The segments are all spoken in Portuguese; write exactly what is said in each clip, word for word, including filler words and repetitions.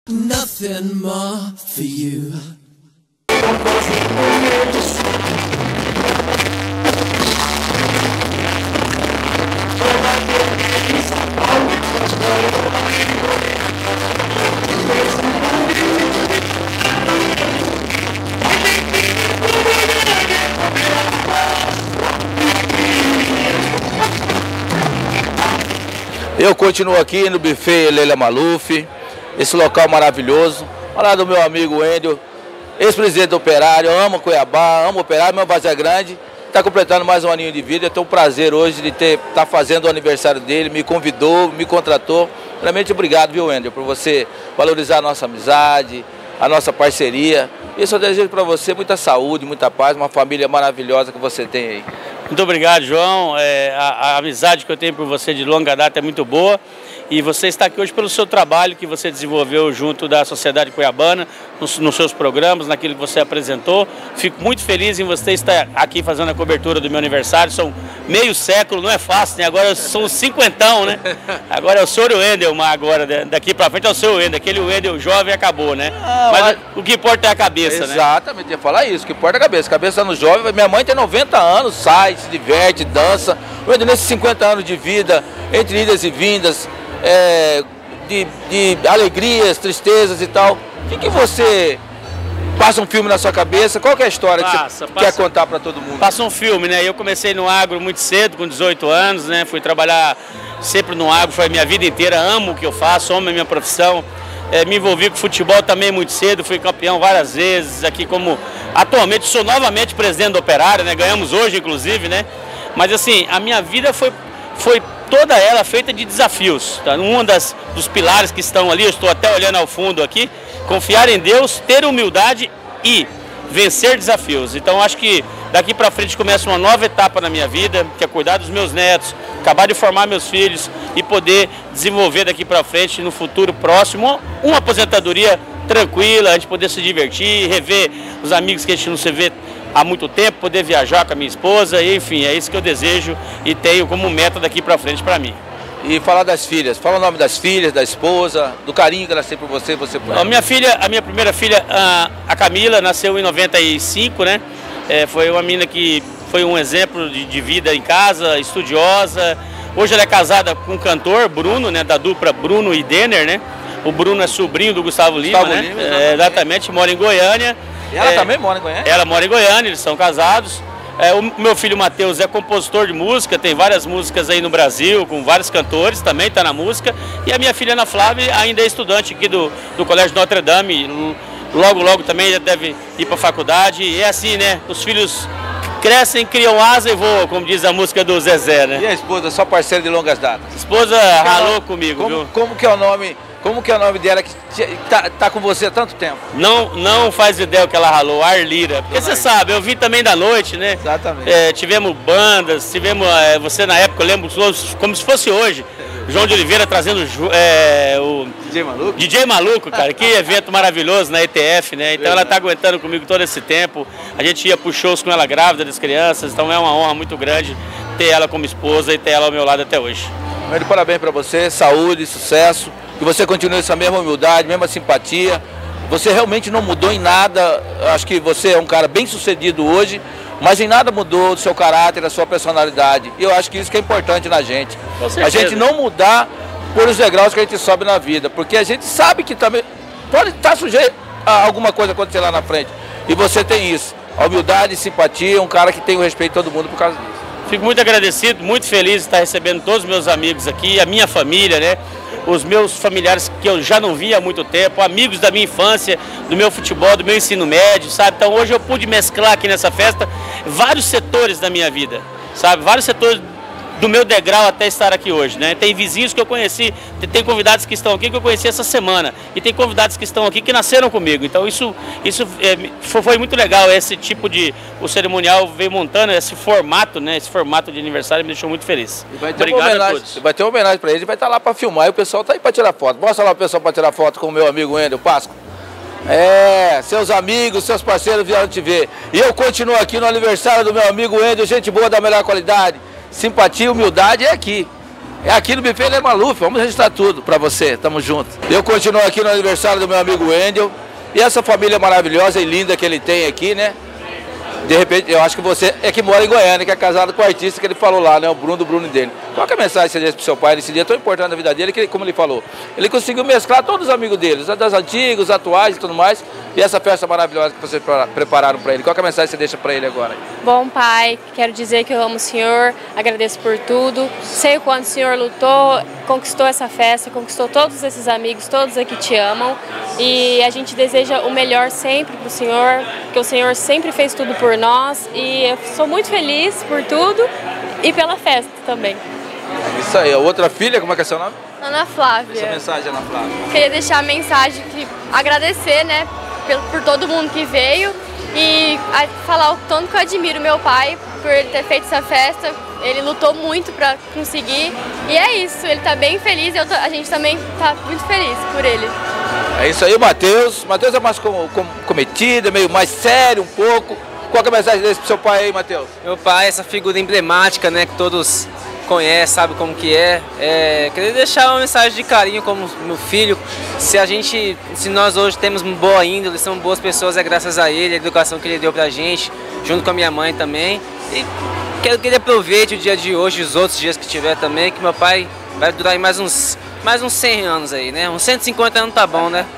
Nothing more for you. Eu continuo aqui no buffet Leila Maluf, esse local maravilhoso, ao lado do meu amigo Wendel, ex-presidente do Operário. Eu amo Cuiabá, amo o Operário, meu Vazia Grande, está completando mais um aninho de vida. Eu tenho o prazer hoje de estar tá fazendo o aniversário dele, me convidou, me contratou. Realmente obrigado, viu, Wendel, por você valorizar a nossa amizade, a nossa parceria. E eu só desejo para você muita saúde, muita paz, uma família maravilhosa que você tem aí. Muito obrigado, João. É, a, a amizade que eu tenho por você de longa data é muito boa. E você está aqui hoje pelo seu trabalho que você desenvolveu junto da Sociedade Cuiabana, nos, nos seus programas, naquilo que você apresentou. Fico muito feliz em você estar aqui fazendo a cobertura do meu aniversário. São meio século, não é fácil, né? Agora são cinquentão, né? Agora é o senhor Wendel, agora daqui para frente é o seu Wendel. Aquele Wendel jovem acabou, né? Ah, mas, mas o que importa é a cabeça, exatamente, né? Exatamente, ia falar isso, o que importa é a cabeça. Cabeça no jovem, minha mãe tem noventa anos, sai, se diverte, dança. O Wendel, nesses cinquenta anos de vida, entre idas e vindas, É, de, de alegrias, tristezas e tal. O que, que você passa um filme na sua cabeça? Qual que é a história passa, que você passa, quer contar para todo mundo? Passa um filme, né? Eu comecei no agro muito cedo, com dezoito anos, né? Fui trabalhar sempre no agro, foi a minha vida inteira, amo o que eu faço, amo a minha profissão. É, me envolvi com futebol também muito cedo, fui campeão várias vezes, aqui como atualmente sou novamente presidente do Operário, né? Ganhamos hoje, inclusive, né? Mas assim, a minha vida foi, foi toda ela feita de desafios. Tá? Um das, dos pilares que estão ali, eu estou até olhando ao fundo aqui, confiar em Deus, ter humildade e vencer desafios. Então acho que daqui para frente começa uma nova etapa na minha vida, que é cuidar dos meus netos, acabar de formar meus filhos e poder desenvolver daqui para frente no futuro próximo uma aposentadoria tranquila, a gente poder se divertir, rever os amigos que a gente não se vê há muito tempo, poder viajar com a minha esposa, e, enfim, é isso que eu desejo e tenho como meta daqui para frente para mim. E falar das filhas, fala o nome das filhas, da esposa, do carinho que elas têm por você, você por ela. A minha filha, a minha primeira filha, a Camila, nasceu em noventa e cinco, né? É, foi uma menina que foi um exemplo de, de vida em casa, estudiosa. Hoje ela é casada com um cantor, Bruno, né? Da dupla Bruno e Denner, né? O Bruno é sobrinho do Gustavo Lima, Gustavo né? Lima, exatamente. É, exatamente, mora em Goiânia. E ela é, também mora em Goiânia? Ela mora em Goiânia, eles são casados. É, o meu filho Matheus é compositor de música, tem várias músicas aí no Brasil, com vários cantores, também está na música. E a minha filha Ana Flávia ainda é estudante aqui do, do Colégio Notre Dame, logo, logo também já deve ir para a faculdade. E é assim, né? Os filhos crescem, criam asa e voam, como diz a música do Zezé, né? E a esposa, sua parceira de longas datas? A esposa que ralou é, comigo, como, viu? Como que é o nome... Como que é o nome dela que tá, tá com você há tanto tempo? Não, não faz ideia o que ela ralou, Arlira. Porque você sabe, eu vim também da noite, né? Exatamente. É, tivemos bandas, tivemos, é, você na época, eu lembro como se fosse hoje, João de Oliveira trazendo é, o... D J Maluco? D J Maluco, cara, que evento maravilhoso na E T F, né? Então ela tá aguentando comigo todo esse tempo. A gente ia pro shows com ela grávida das crianças, então é uma honra muito grande ter ela como esposa e ter ela ao meu lado até hoje. Meu parabéns para você, saúde, sucesso. Que você continue essa mesma humildade, mesma simpatia. Você realmente não mudou em nada. Acho que você é um cara bem sucedido hoje, mas em nada mudou do seu caráter, da sua personalidade. E eu acho que isso que é importante na gente. A gente não mudar por os degraus que a gente sobe na vida, porque a gente sabe que também pode estar sujeito a alguma coisa acontecer lá na frente. E você tem isso. A humildade, simpatia, um cara que tem o respeito de todo mundo por causa disso. Fico muito agradecido, muito feliz de estar recebendo todos os meus amigos aqui, a minha família, né? Os meus familiares que eu já não via há muito tempo, amigos da minha infância, do meu futebol, do meu ensino médio, sabe? Então hoje eu pude mesclar aqui nessa festa vários setores da minha vida, sabe? Vários setores do meu degrau até estar aqui hoje, né? Tem vizinhos que eu conheci, tem convidados que estão aqui que eu conheci essa semana e tem convidados que estão aqui que nasceram comigo. Então isso, isso é, foi muito legal, esse tipo de, o cerimonial veio montando esse formato, né? Esse formato de aniversário me deixou muito feliz. E vai ter Obrigado uma homenagem, a todos. Vai ter uma homenagem para ele, vai estar lá para filmar e o pessoal está aí para tirar foto. Mostra lá o pessoal para tirar foto com o meu amigo Wendel Páscoa. É, seus amigos, seus parceiros vieram te ver. E eu continuo aqui no aniversário do meu amigo Wendel, gente boa da melhor qualidade. Simpatia e humildade é aqui. É aqui no Buffet Lê Maluf, vamos registrar tudo pra você, tamo junto. Eu continuo aqui no aniversário do meu amigo Wendel, e essa família maravilhosa e linda que ele tem aqui, né? De repente, eu acho que você é que mora em Goiânia, que é casado com o artista que ele falou lá, né? O Bruno, do Bruno dele. Qual que é a mensagem que você deixa pro seu pai nesse dia tão importante na vida dele, que, como ele falou, ele conseguiu mesclar todos os amigos dele, os das antigas, os atuais e tudo mais, e essa festa maravilhosa que vocês prepararam para ele. Qual que é a mensagem que você deixa para ele agora? Bom, pai, quero dizer que eu amo o senhor, agradeço por tudo, sei o quanto o senhor lutou, conquistou essa festa, conquistou todos esses amigos, todos aqui te amam, e a gente deseja o melhor sempre pro senhor, que o senhor sempre fez tudo por nós, e eu sou muito feliz por tudo e pela festa também. Isso aí, a outra filha, como é que é seu nome? Ana Flávia. Essa mensagem, Ana Flávia. Queria deixar a mensagem, que agradecer, né, por, por todo mundo que veio e a, falar o tanto que eu admiro meu pai por ele ter feito essa festa. Ele lutou muito para conseguir e é isso, ele tá bem feliz e eu tô, a gente também tá muito feliz por ele. É isso aí, o Matheus. Matheus é mais com, com, cometido, meio mais sério um pouco. Qual que é a mensagem desse pro seu pai aí, Matheus? Meu pai, essa figura emblemática, né, que todos conhecem, sabem como que é. é. Queria deixar uma mensagem de carinho como meu filho. Se a gente, se nós hoje temos boa índole, somos boas pessoas, é graças a ele, a educação que ele deu pra gente, junto com a minha mãe também. E quero que ele aproveite o dia de hoje, os outros dias que tiver também, que meu pai vai durar aí mais uns, mais uns cem anos aí, né? Uns cento e cinquenta anos tá bom, né?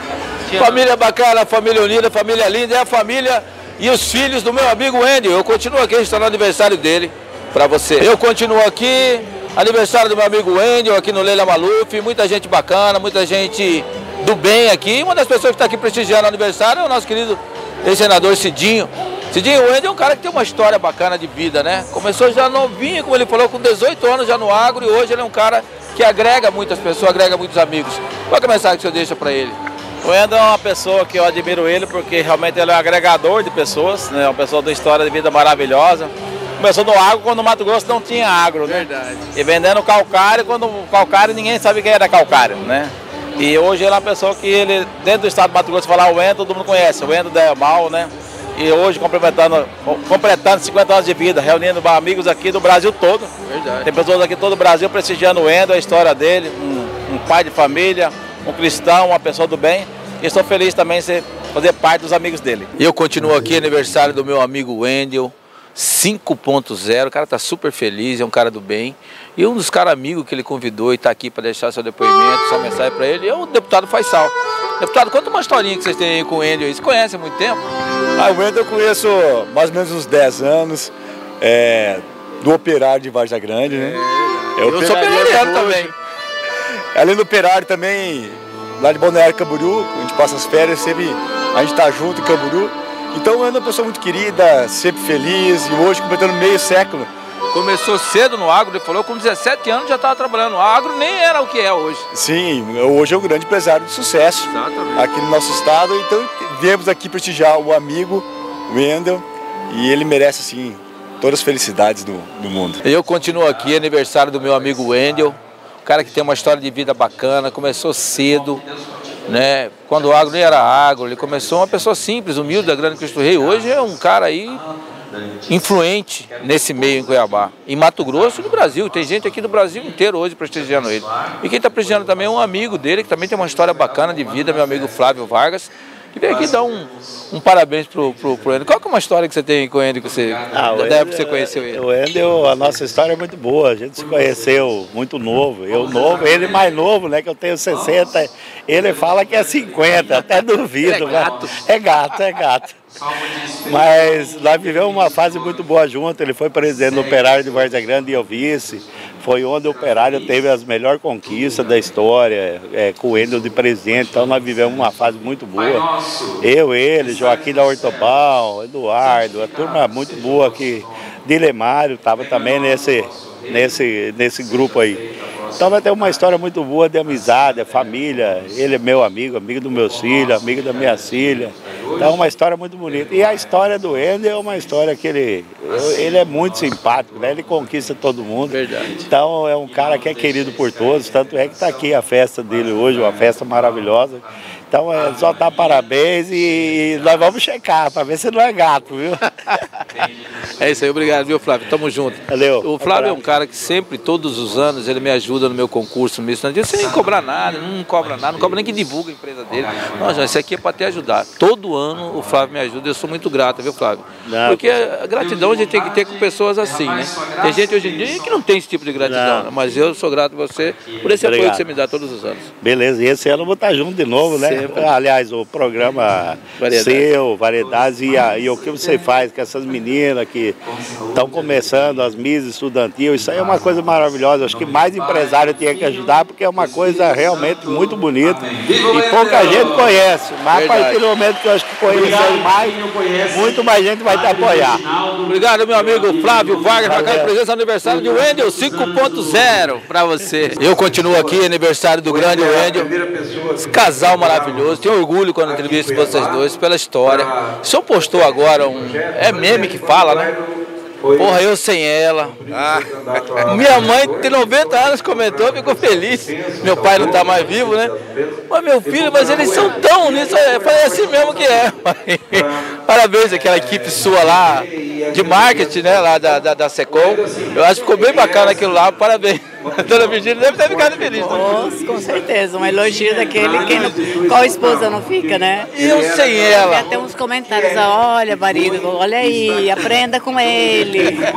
Família bacana, família unida, família linda, é a família e os filhos do meu amigo Wendel. Eu continuo aqui, está no aniversário dele, para você. Eu continuo aqui, aniversário do meu amigo Wendel, aqui no Lê Maluf, muita gente bacana, muita gente do bem aqui. Uma das pessoas que está aqui prestigiando o aniversário é o nosso querido ex-senador Cidinho. Cidinho, o Wendel é um cara que tem uma história bacana de vida, né? Começou já novinho, como ele falou, com dezoito anos já no agro, e hoje ele é um cara que agrega muitas pessoas, agrega muitos amigos. Qual é a mensagem que você deixa para ele? O Wendel é uma pessoa que eu admiro ele porque realmente ele é um agregador de pessoas, né? Uma pessoa de uma história de vida maravilhosa. Começou no agro quando o Mato Grosso não tinha agro, né? Verdade. E vendendo calcário quando o calcário ninguém sabe quem era calcário, né? E hoje ele é uma pessoa que ele, dentro do estado do Mato Grosso, falar o Wendel, todo mundo conhece, o Wendel da Mal, né? E hoje complementando, completando cinquenta anos de vida, reunindo amigos aqui do Brasil todo. Verdade. Tem pessoas aqui todo o Brasil prestigiando o Wendel, a história dele, um, um pai de família, um cristão, uma pessoa do bem. E estou feliz também de fazer parte dos amigos dele. Eu continuo aqui, aniversário do meu amigo Wendel, cinco ponto zero, o cara tá super feliz, é um cara do bem. E um dos caras amigos que ele convidou e está aqui para deixar seu depoimento, sua mensagem para ele, é o deputado Faisal. Deputado, conta uma historinha que vocês têm aí com o Wendel. Vocês conhecem há muito tempo? Ah, o Wendel eu conheço mais ou menos uns dez anos, é, do operário de Varja Grande, né? É, eu sou operário também. Além do operário também, lá de Balneário Camboriú, a gente passa as férias, sempre a gente tá junto em Camboriú. Então o Wendel é uma pessoa muito querida, sempre feliz, e hoje completando meio século. Começou cedo no agro, ele falou, com dezessete anos já estava trabalhando no agro, nem era o que é hoje. Sim, hoje é um grande empresário de sucesso. Exatamente. Aqui no nosso estado. Então viemos aqui prestigiar o amigo Wendel, e ele merece assim todas as felicidades do, do mundo. Eu continuo aqui, aniversário do meu amigo Wendel, um cara que tem uma história de vida bacana, começou cedo, né? Quando o agro nem era agro, ele começou uma pessoa simples, humilde da Grande Cristo Rei. Hoje é um cara aí influente nesse meio em Cuiabá, em Mato Grosso e no Brasil. Tem gente aqui do Brasil inteiro hoje prestigiando ele. E quem está prestigiando também é um amigo dele, que também tem uma história bacana de vida, meu amigo Flávio Vargas, que veio aqui dar um, um parabéns pro, pro, pro Wendel. Qual que é uma história que você tem com ele, que você, ah, da época que você conheceu ele? O Wendel, a nossa história é muito boa, a gente se conheceu muito novo, eu novo, ele mais novo, né, que eu tenho sessenta, ele fala que é cinquenta, até duvido. Ele é gato. É gato, é gato. Mas nós vivemos uma fase muito boa junto, ele foi presidente do Operário de Varja Grande e eu vice. Foi onde o Operário teve as melhores conquistas da história, é, com o Wendel de presidente, então nós vivemos uma fase muito boa. Eu, ele, Joaquim da Hortobal, Eduardo, a turma muito boa aqui, Dilemário estava também nesse, nesse, nesse grupo aí. Então vai ter uma história muito boa de amizade, família, ele é meu amigo, amigo dos meus filhos, amigo da minha filha. Então é uma história muito bonita. E a história do Wendel é uma história que ele, ele é muito simpático, né? Ele conquista todo mundo. Verdade. Então é um cara que é querido por todos, tanto é que está aqui a festa dele hoje, uma festa maravilhosa. Então é só dar parabéns e nós vamos checar para ver se não é gato, viu? É isso aí, obrigado, viu, Flávio? Tamo junto. Valeu. O Flávio é um cara que sempre, todos os anos, ele me ajuda no meu concurso, no meu sem cobrar nada, não cobra nada, não cobra nem que divulga a empresa dele. Não, já, isso aqui é para te ajudar. Todo ano o Flávio me ajuda, eu sou muito grato, viu, Flávio? Não, porque a gratidão a gente tem que ter com pessoas assim, né? Tem gente hoje em dia que não tem esse tipo de gratidão, né? Mas eu sou grato a você por esse Obrigado. apoio que você me dá todos os anos. Beleza, e esse ano eu vou estar junto de novo, né? Sempre. Aliás, o programa Variedade. seu, Variedades, e, a, e o que você faz com essas meninas que estão começando, as Miss Estudantil, isso aí é uma coisa maravilhosa. Acho que mais empresário tinha que ajudar, porque é uma coisa realmente muito bonita e pouca gente conhece. Mas Verdade. a partir do momento que eu acho que conhece mais, muito mais gente vai te apoiar. Obrigado, meu amigo Flávio Vargas, marcando presença no aniversário de Wendel cinco ponto zero para você. Eu continuo aqui, aniversário do grande Wendel. Esse casal maravilhoso. Tenho orgulho quando entrevisto vocês dois pela história. O senhor postou agora um. É meme que fala, né? Porra, eu sem ela. Ah. Minha mãe tem noventa anos, comentou, ficou feliz. Meu pai não está mais vivo, né? Mas meu filho, mas eles são tão nisso. Eu falei assim mesmo que é. Parabéns àquela equipe sua lá de marketing, né? Lá da, da, da Secom. Eu acho que ficou bem bacana aquilo lá. Parabéns. A dona Virgínia deve ter ficado feliz. Nossa, com certeza. Um elogio daquele. Quem não, qual esposa não fica, né? E eu sem ela. Até uns comentários. Olha, marido, olha aí, aprenda com ele.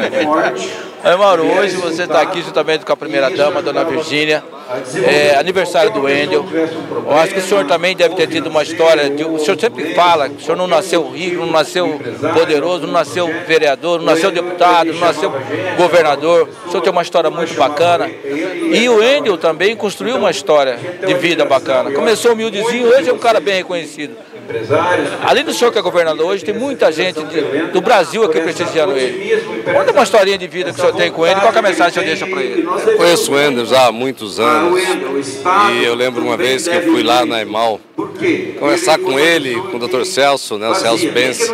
Oi, Mauro, hoje você está aqui juntamente com a primeira-dama, a dona Virgínia, é, aniversário do Wendel. Eu acho que o senhor também deve ter tido uma história, de, o senhor sempre fala que o senhor não nasceu rico, não nasceu poderoso, não nasceu vereador, não nasceu deputado, não nasceu governador. O senhor tem uma história muito bacana. E o Wendel também construiu uma história de vida bacana. Começou humildezinho, hoje é um cara bem reconhecido. Além do senhor que é governador hoje, tem muita gente de, do Brasil aqui prestigiando ele. Conta uma historinha de vida que o senhor tem com ele, qual é a mensagem que o senhor deixa para ele? Conheço o Wendel já há muitos anos e eu lembro uma vez que eu fui lá na EMAL conversar com ele, com o doutor Celso, né, o Celso Pence,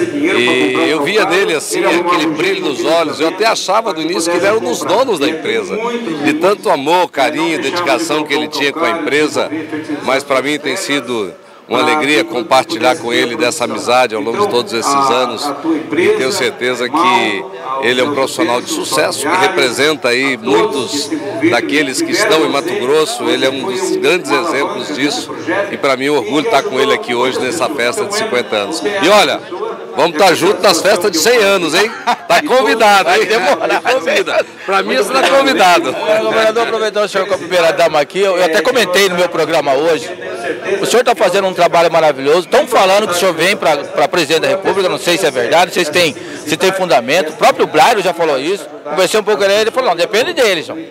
e eu via dele assim, aquele brilho nos olhos. Eu até achava do início que ele era um dos donos da empresa, de tanto amor, carinho, dedicação que ele tinha com a empresa, mas para mim tem sido uma alegria compartilhar com ele dessa amizade ao longo de todos esses anos, e tenho certeza que ele é um profissional de sucesso, que representa aí muitos daqueles que estão em Mato Grosso. Ele é um dos grandes exemplos disso, e para mim é um orgulho estar com ele aqui hoje nessa festa de cinquenta anos. E olha, vamos estar juntos nas festas de cem anos, hein? Tá convidado, hein? Demorar, convida. Para mim, você está convidado. Governador, aproveitando o senhor com a primeira dama aqui, eu, eu até comentei no meu programa hoje. O senhor está fazendo um trabalho maravilhoso. Estão falando que o senhor vem para presidente da República, não sei se é verdade, não sei se tem, se tem fundamento. O próprio Blairo já falou isso. Conversei um pouco com ele, ele falou, não, depende dele, senhor.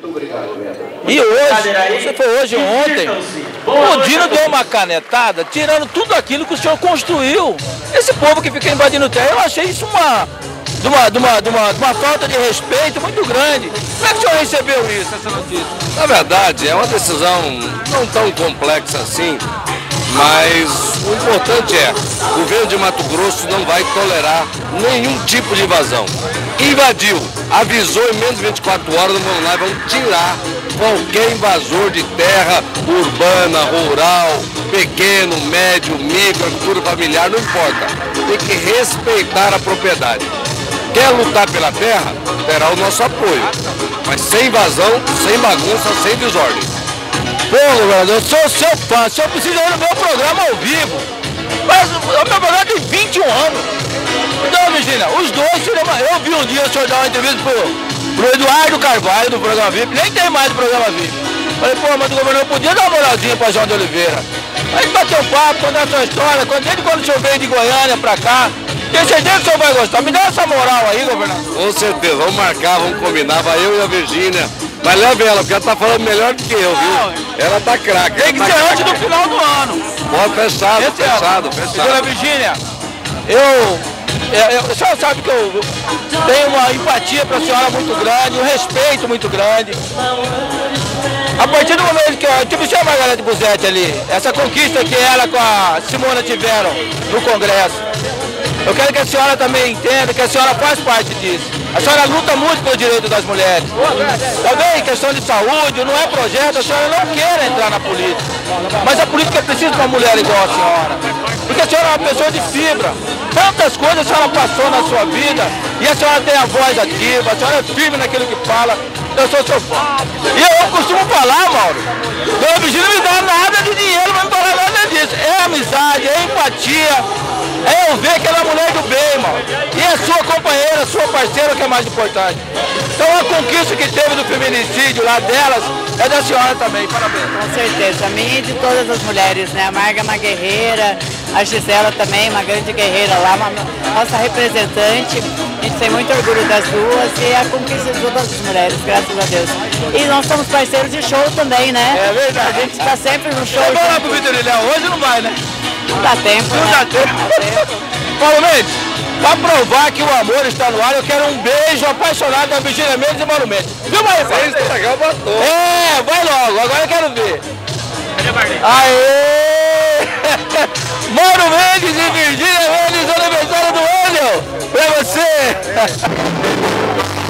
E hoje, você foi hoje ou ontem, o Dino deu uma canetada, tirando tudo aquilo que o senhor construiu. Esse povo que fica invadindo terra, eu achei isso uma, de uma, de uma, de uma, de uma falta de respeito muito grande. Como é que o senhor recebeu isso, essa notícia? Na verdade, é uma decisão não tão complexa assim, mas o importante é, o governo de Mato Grosso não vai tolerar nenhum tipo de invasão. Invadiu, avisou em menos de vinte e quatro horas, vamos lá, vamos tirar qualquer invasor de terra urbana, rural, pequeno, médio, micro, agricultura familiar, não importa. Tem que respeitar a propriedade. Quer lutar pela terra? Terá o nosso apoio. Mas sem invasão, sem bagunça, sem desordem. Pô, governador, eu sou seu fã, o senhor precisa ir no meu programa ao vivo. Mas o meu programa tem vinte e um anos. Então, Virgínia, os dois, eu vi um dia o senhor dar uma entrevista pro, pro Eduardo Carvalho do programa V I P, nem tem mais do programa V I P. Falei, pô, mas o governador podia dar uma moralzinha pra João de Oliveira. Aí bateu um papo, contar a sua história, desde quando o senhor veio de Goiânia pra cá. Tenho certeza que o senhor vai gostar. Me dá essa moral aí, governador. Com certeza, vamos marcar, vamos combinar, vai eu e a Virgínia. Mas leve ela, porque ela tá falando melhor do que eu, viu? Ela tá craque. Tem que tá ser craque. antes do final do ano. Pode, fechado, Esse fechado, ano. fechado. Dona Virgínia, eu, eu, eu, a senhora sabe que eu tenho uma empatia para a senhora muito grande, um respeito muito grande. A partir do momento que eu tive a Margarete Busetti ali, essa conquista que ela com a Simona tiveram no Congresso, eu quero que a senhora também entenda que a senhora faz parte disso. A senhora luta muito pelo direito das mulheres. Também questão de saúde, não é projeto, a senhora não quer entrar na política. Mas a política precisa de uma mulher igual a senhora. porque a senhora é uma pessoa de fibra. Tantas coisas a senhora passou na sua vida e a senhora tem a voz ativa, a senhora é firme naquilo que fala. Eu sou seu fã. E eu costumo falar, Mauro, Dona Virgínia não me dá nada de dinheiro, não me dá nada disso. É amizade, é empatia, é eu ver que ela é mulher do bem, Mauro. E é sua companheira, sua parceira que é mais importante. Então a conquista que teve do feminicídio lá delas é da senhora também, parabéns. Com certeza, a minha e de todas as mulheres, né? A Marga é uma guerreira, a Gisela também, uma grande guerreira lá, uma nossa representante. A gente tem muito orgulho das duas e a conquista de todas as mulheres, graças a Deus. E nós somos parceiros de show também, né? É verdade. A gente está sempre no show. Você vai lá pro Vitorino hoje não vai, né? Não dá tempo, Não né? dá tempo. Não dá tempo. Paulo Mendes, para provar que o amor está no ar, eu quero um beijo apaixonado da Virgínia Mendes e Mauro Mendes. Viu, Mauro? Sem estragar o batom. É, vai logo, agora eu quero ver. Aê! Mauro Mendes e Virgínia Mendes, aniversário do ano! Pra você!